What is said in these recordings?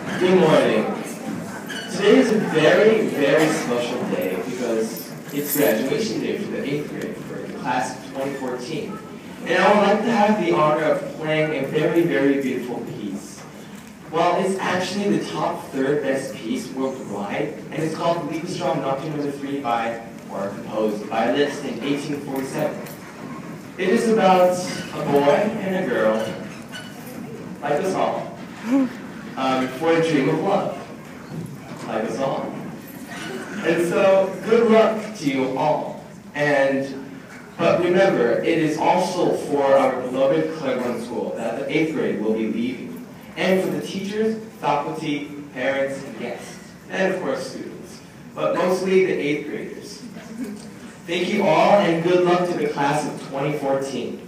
Good morning. Today is a very, very special day because it's graduation day for the 8th grade for the class of 2014. And I would like to have the honor of playing a very, very beautiful piece. Well, it's actually the top third best piece worldwide, and it's called Liebestraum Nocturne No. 3 composed by Liszt in 1847. It is about a boy and a girl, like us all, for a dream of love, like us all. And so, good luck to you all. But remember, it is also for our beloved Clairbourn School that the 8th grade will be leaving, and for the teachers, faculty, parents, and guests, and of course students, but mostly the 8th graders. Thank you all, and good luck to the class of 2014.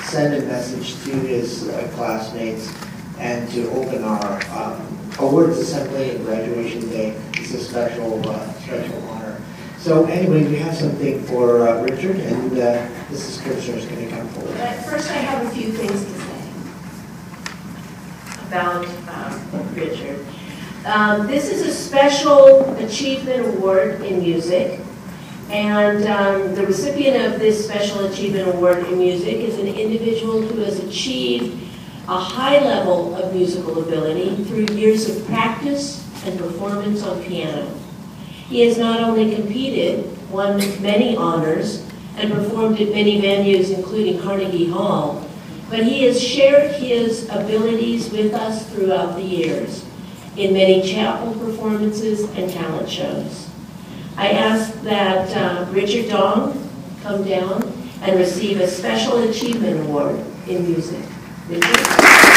send a message to his classmates and to open our awards assembly and graduation day. It's a special honor. So anyway, we have something for Richard, and Mrs. Kirchner is going to come forward. But first, I have a few things to say about Richard. This is a special achievement award in music, and the recipient of this special achievement award in music is an individual who has achieved a high level of musical ability through years of practice and performance on piano. He has not only competed, won many honors, and performed at many venues, including Carnegie Hall, but he has shared his abilities with us throughout the years in many chapel performances and talent shows. I ask that Richard Dong come down and receive a Special Achievement Award in music. Richard?